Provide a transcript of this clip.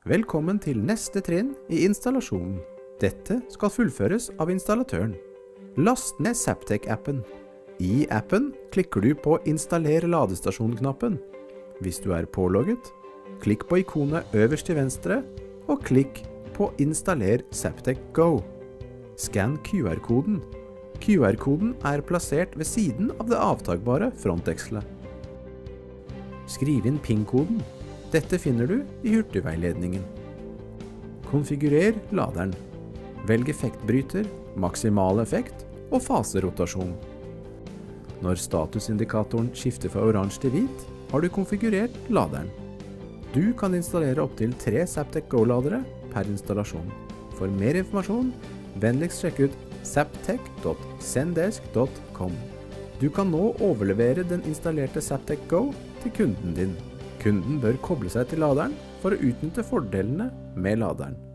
Velkommen til neste trinn i installasjonen. Dette skal fullføres av installatøren. Last ned Zaptec-appen. I appen klikker du på Installer ladestasjon-knappen. Hvis du er pålogget, klikk på ikonet øverst til venstre, og klikk på Installer Zaptec Go. Skann QR-koden. QR-koden er plassert ved siden av det avtagbare frontdekselet. Skriv inn PIN-koden. Dette finner du i hurtigveiledningen. Konfigurer laderen. Velg effektbryter, maksimal effekt og faserotasjon. Når statusindikatoren skifter fra oransje til hvit, har du konfigurert laderen. Du kan installere opptil 3 Zaptec Go-ladere per installasjon. For mer informasjon, vennligst sjekk ut zaptec.zendesk.com. Du kan nå overlevere den installerte Zaptec Go til kunden din. Kunden bør koble seg til laderen for å utnytte fordelene med laderen.